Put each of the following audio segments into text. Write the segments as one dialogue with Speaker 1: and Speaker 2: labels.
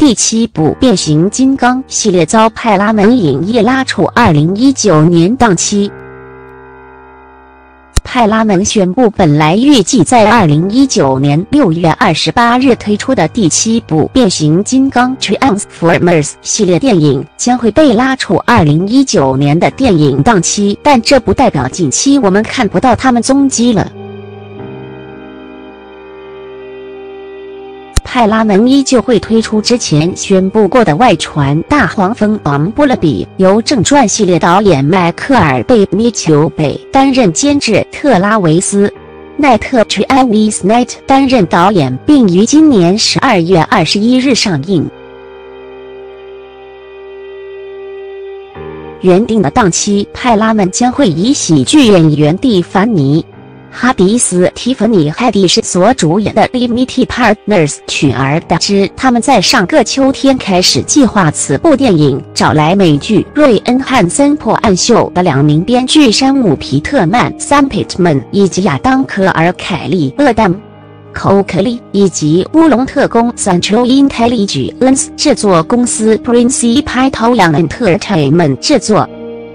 Speaker 1: 第7部变形金刚系列遭派拉蒙影业拉出2019年档期。派拉蒙宣布，本来预计在2019年6月28日推出的第7部变形金刚 Transformers 系列电影将会被拉出2019年的电影档期，但这不代表近期我们看不到他们踪迹了。派拉蒙依旧会推出之前宣布过的外传大黄蜂 Bumblebee， 由正传系列导演迈克尔·贝米丘贝担任监制，特拉维斯·奈特 Travis Knight 担任导演，并于今年12月21日上映。原定的档期，派拉蒙将会以喜剧演员蒂凡尼·哈迪斯 （Tiffany Haddish） 所主演的《Limited Partners》取而代之。他们在上个秋天开始计划此部电影，找来美剧《瑞恩·汉森破案秀》的2名编剧山姆·皮特曼 （Sam Pittman） 以及亚当·科尔·凯利 （Adam Cockley） 以及乌龙特工 Central Intelligence 制作公司 Principal Entertainment 制作。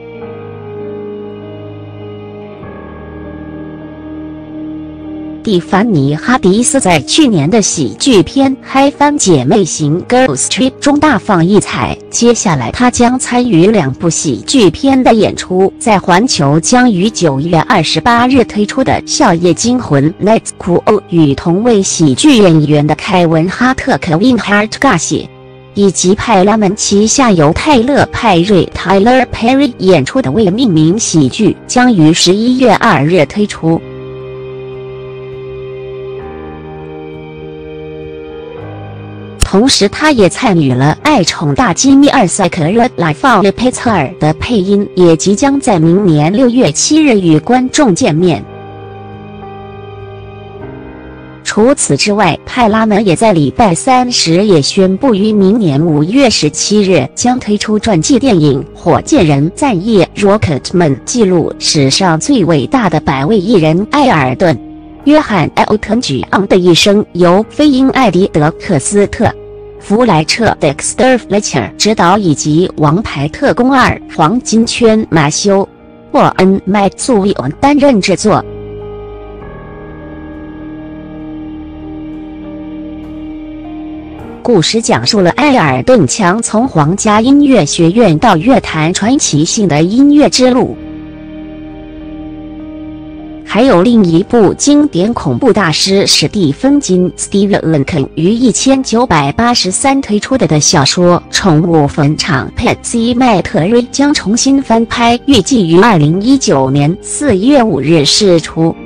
Speaker 1: 蒂凡尼·哈迪斯在去年的喜剧片《嗨翻姐妹型 Girls Trip》中大放异彩，接下来她将参与2部喜剧片的演出。在环球将于9月28日推出的《笑夜惊魂》Night Cool 与同为喜剧演员的凯文·哈特 Kevin Hart 尬戏，以及派拉蒙旗下由泰勒·派瑞 Tyler Perry 演出的未命名喜剧，将于11月2日推出。同时，他也参与了《爱宠大机密2》Secret Life of Pets 2的配音，也即将在明年6月7日与观众见面。除此之外，派拉蒙也在礼拜30也宣布，于明年5月17日将推出传记电影《火箭人战夜》Rocketman， 记录史上最伟大的100位艺人埃尔顿·约翰 Elton John 的一生，由飞鹰艾迪·德克斯特·弗莱彻 Dexter Fletcher 执导，以及《王牌特工2：黄金圈》马修·沃恩·麦素维恩担任制作。故事讲述了埃尔顿强从皇家音乐学院到乐坛传奇性的音乐之路。还有另一部经典恐怖大师史蒂芬金 （Steve Lincoln） 于1983推出的小说《宠物坟场》Pet Cemetery 将重新翻拍，预计于2019年4月5日释出。